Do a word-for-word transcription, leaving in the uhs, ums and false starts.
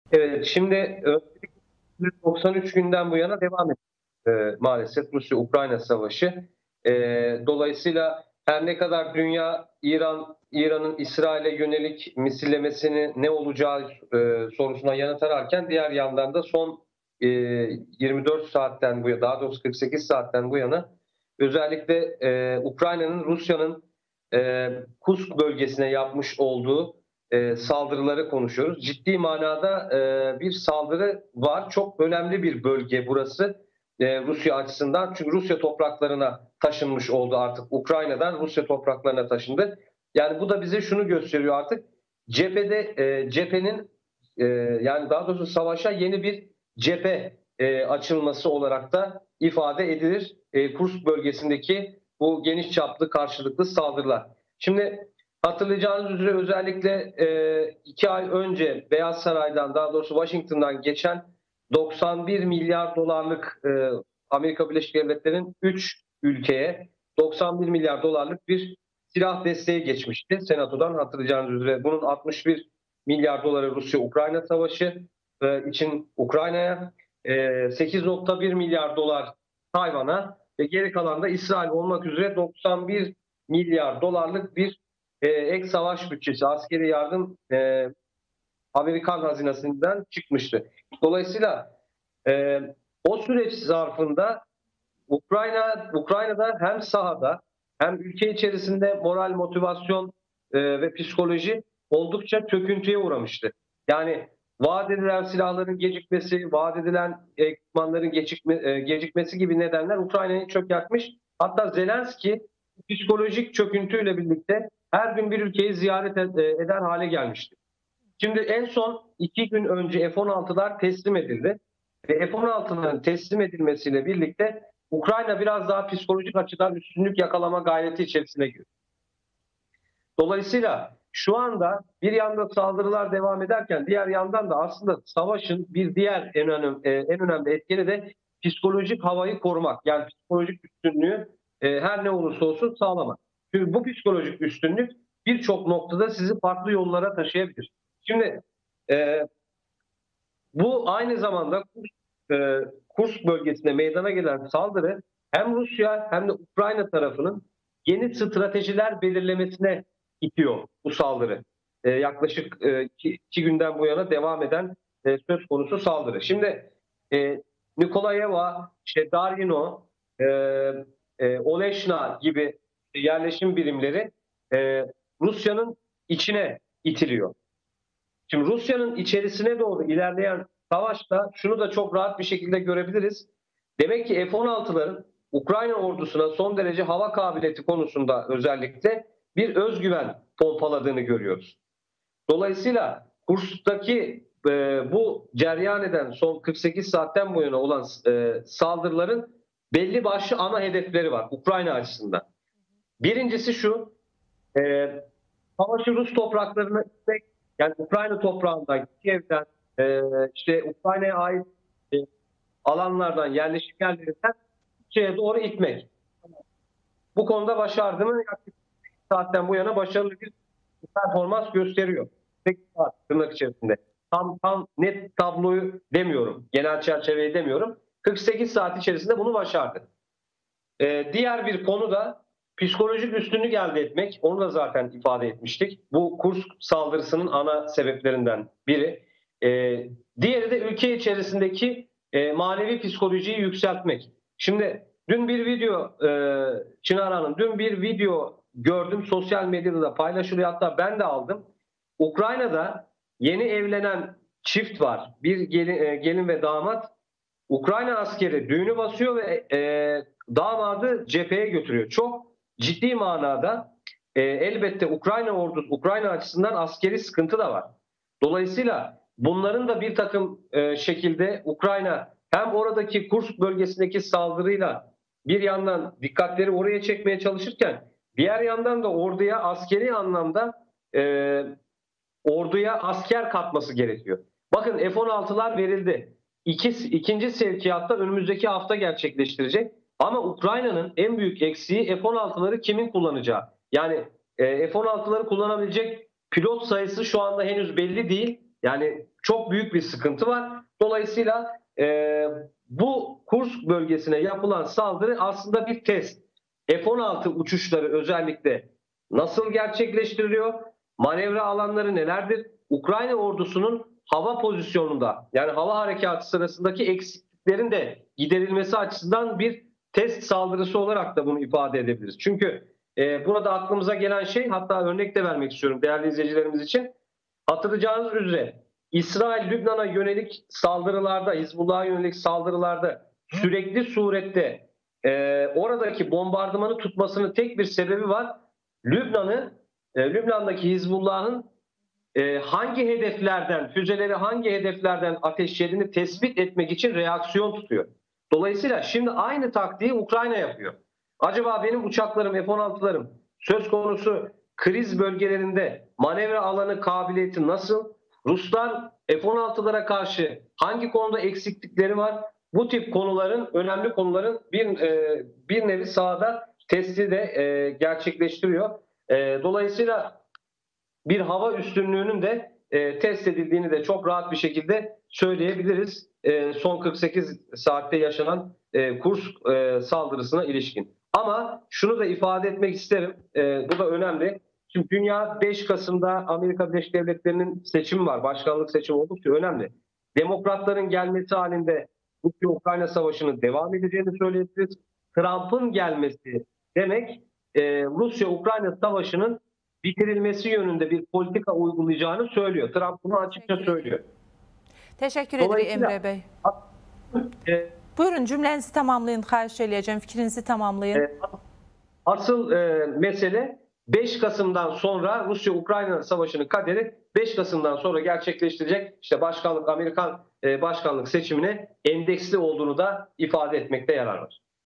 Evet, şimdi doksan üç günden bu yana devam ediyor e, maalesef Rusya-Ukrayna savaşı. E, dolayısıyla her ne kadar dünya İran İran'ın İsrail'e yönelik misillemesini ne olacağı e, sorusuna yanıt ararken diğer yandan da son e, yirmi dört saatten bu yana, daha doğrusu kırk sekiz saatten bu yana özellikle e, Ukrayna'nın Rusya'nın e, Kursk bölgesine yapmış olduğu e, saldırıları konuşuyoruz. Ciddi manada e, bir saldırı var. Çok önemli bir bölge burası e, Rusya açısından. Çünkü Rusya topraklarına taşınmış oldu artık. Ukrayna'dan Rusya topraklarına taşındı. Yani bu da bize şunu gösteriyor artık. Cephede e, cephenin e, yani daha doğrusu savaşa yeni bir cephe e, açılması olarak da ifade edilir. E, Kursk bölgesindeki bu geniş çaplı karşılıklı saldırılar. Şimdi hatırlayacağınız üzere özellikle e, iki ay önce Beyaz Saray'dan, daha doğrusu Washington'dan geçen doksan bir milyar dolarlık e, Amerika Birleşik Devletleri'nin üç ülkeye doksan bir milyar dolarlık bir silah desteği geçmişti Senato'dan, hatırlayacağınız üzere. Bunun altmış bir milyar doları Rusya-Ukrayna savaşı e, için Ukrayna'ya, e, sekiz nokta bir milyar dolar Tayvan'a ve geri kalan da İsrail olmak üzere doksan bir milyar dolarlık bir e, ek savaş bütçesi, askeri yardım e, Amerikan hazinesinden çıkmıştı. Dolayısıyla e, o süreç zarfında Ukrayna Ukrayna'da hem sahada hem ülke içerisinde moral, motivasyon e, ve psikoloji oldukça çöküntüye uğramıştı. Yani vaat edilen silahların gecikmesi, vaat edilen ekipmanların gecikme, e, gecikmesi gibi nedenler Ukrayna'yı çökertmiş. Hatta Zelenski psikolojik çöküntüyle birlikte her gün bir ülkeyi ziyaret eder hale gelmişti. Şimdi en son iki gün önce F on altılar teslim edildi. Ve F on altıların teslim edilmesiyle birlikte Ukrayna biraz daha psikolojik açıdan üstünlük yakalama gayreti içerisine giriyor. Dolayısıyla şu anda bir yanda saldırılar devam ederken diğer yandan da aslında savaşın bir diğer en önemli, en önemli etkeni de psikolojik havayı korumak. Yani psikolojik üstünlüğü e, her ne olursa olsun sağlamak. Çünkü bu psikolojik üstünlük birçok noktada sizi farklı yollara taşıyabilir. Şimdi e, bu aynı zamanda Kursk, e, Kursk bölgesinde meydana gelen saldırı hem Rusya hem de Ukrayna tarafının yeni stratejiler belirlemesine itiyor bu saldırı. E, yaklaşık e, iki, iki günden bu yana devam eden e, söz konusu saldırı. Şimdi e, Nikolayeva, işte Darino, e, e, Oleşna gibi yerleşim birimleri e, Rusya'nın içine itiliyor. Şimdi Rusya'nın içerisine doğru ilerleyen savaşta şunu da çok rahat bir şekilde görebiliriz. Demek ki F on altıların Ukrayna ordusuna son derece hava kabiliyeti konusunda özellikle bir özgüven pompaladığını görüyoruz. Dolayısıyla Kursk'taki e, bu cereyan eden son kırk sekiz saatten bu yana olan e, saldırıların belli başlı ana hedefleri var Ukrayna açısından. Birincisi şu, e, savaşı Rus topraklarına gitmek, yani Ukrayna toprağından, Kiev'den, e, işte Ukrayna'ya ait e, alanlardan, yerleşik yerlerinden şeye doğru itmek. Bu konuda başardı mı? Yaklaşık saatten bu yana başarılı bir performans gösteriyor. sekiz saat tırnak içerisinde. Tam tam net tabloyu demiyorum, genel çerçeveyi demiyorum. kırk sekiz saat içerisinde bunu başardı. Ee, diğer bir konu da psikolojik üstünlük elde etmek. Onu da zaten ifade etmiştik. Bu Kursk saldırısının ana sebeplerinden biri. Ee, diğeri de ülke içerisindeki e, manevi psikolojiyi yükseltmek. Şimdi dün bir video, e, Çınar Hanım, dün bir video gördüm. Sosyal medyada da paylaşılıyor. Hatta ben de aldım. Ukrayna'da yeni evlenen çift var. Bir gelin, e, gelin ve damat. Ukrayna askeri düğünü basıyor ve e, damadı cepheye götürüyor. Çok ciddi manada e, elbette Ukrayna ordusu, Ukrayna açısından askeri sıkıntı da var. Dolayısıyla bunların da bir takım e, şekilde Ukrayna hem oradaki Kursk bölgesindeki saldırıyla bir yandan dikkatleri oraya çekmeye çalışırken diğer yandan da orduya askeri anlamda e, orduya asker katması gerekiyor. Bakın F on altılar verildi. İki, ikinci sevkiyatta önümüzdeki hafta gerçekleştirecek. Ama Ukrayna'nın en büyük eksiği F on altıları kimin kullanacağı. Yani e, F on altıları kullanabilecek pilot sayısı şu anda henüz belli değil. Yani çok büyük bir sıkıntı var. Dolayısıyla e, bu Kursk bölgesine yapılan saldırı aslında bir test. F on altı uçuşları özellikle nasıl gerçekleştiriliyor? Manevra alanları nelerdir? Ukrayna ordusunun hava pozisyonunda, yani hava harekatı sırasındaki eksikliklerin de giderilmesi açısından bir test saldırısı olarak da bunu ifade edebiliriz. Çünkü e, burada aklımıza gelen şey, hatta örnek de vermek istiyorum değerli izleyicilerimiz için. Hatırlayacağınız üzere İsrail Lübnan'a yönelik saldırılarda, Hizbullah'a yönelik saldırılarda sürekli surette e, oradaki bombardımanı tutmasının tek bir sebebi var. Lübnan'ı, e, Lübnan'daki Hizbullah'ın e, hangi hedeflerden, füzeleri hangi hedeflerden ateşlediğini tespit etmek için reaksiyon tutuyor. Dolayısıyla şimdi aynı taktiği Ukrayna yapıyor. Acaba benim uçaklarım, F on altılarım söz konusu kriz bölgelerinde manevra alanı kabiliyeti nasıl? Ruslar F on altılara karşı hangi konuda eksiklikleri var? Bu tip konuların, önemli konuların bir e, bir nevi sahada testi de e, gerçekleştiriyor. E, dolayısıyla bir hava üstünlüğünün de e, test edildiğini de çok rahat bir şekilde söyleyebiliriz. E, son kırk sekiz saatte yaşanan e, Kursk e, saldırısına ilişkin. Ama şunu da ifade etmek isterim. E, bu da önemli. Şimdi dünya beş Kasım'da Amerika Birleşik Devletleri'nin seçimi var. Başkanlık seçimi oldukça önemli. Demokratların gelmesi halinde Rusya-Ukrayna savaşının devam edeceğini söyleyebiliriz. Trump'ın gelmesi demek e, Rusya-Ukrayna savaşının bitirilmesi yönünde bir politika uygulayacağını söylüyor. Trump bunu açıkça söylüyor. Teşekkür ederim Emre Bey. E, Buyurun, cümlenizi tamamlayın. Xahiş edeceğim. Fikrinizi tamamlayın. e, asıl e, mesele beş Kasım'dan sonra Rusya-Ukrayna savaşının kaderi beş Kasım'dan sonra gerçekleştirecek işte başkanlık, Amerikan e, başkanlık seçimine endeksli olduğunu da ifade etmekte yarar var.